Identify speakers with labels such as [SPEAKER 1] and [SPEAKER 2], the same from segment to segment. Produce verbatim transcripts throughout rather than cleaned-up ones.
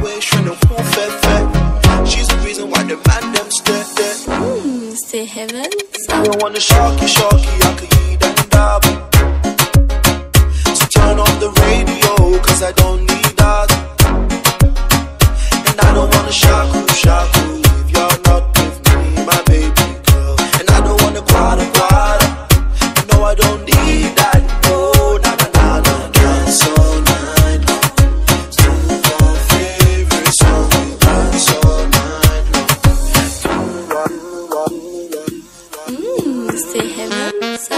[SPEAKER 1] way, trying to move fair, fair. She's the reason why the man them stare there.
[SPEAKER 2] Mmm, say heaven.
[SPEAKER 1] I don't wanna shocky, shocky, I could eat and dab. So turn off the radio, cause I don't need that. And I don't wanna shaku, shaku, if you're not with me, my baby girl. And I don't wanna quada, quada, no, I don't need that. No, na na na na. Dance all night long, to our favorite song. We dance all night long.
[SPEAKER 2] Mmm, say heaven.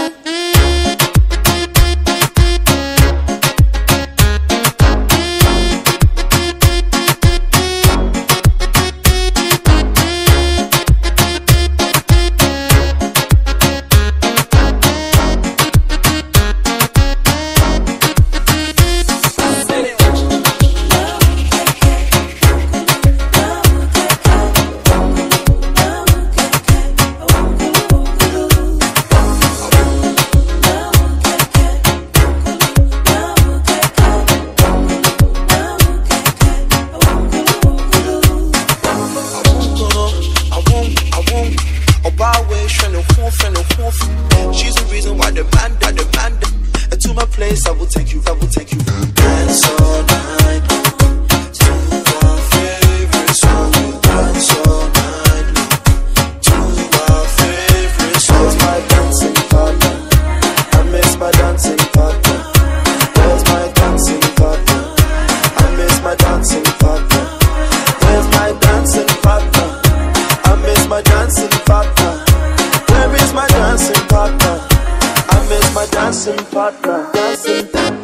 [SPEAKER 2] She's the reason why the man that the man that. And to my place I will take you, I will take you. Dance all night long, to our favorite song. We dance all night long, to our favorite song. Where's my dancing partner? I miss my dancing partner. Where's my dancing partner? I miss my dancing partner. Where's my dancing partner? I miss my dancing partner. Where is my dancing partner? I miss my dancing partner. Dancing partner.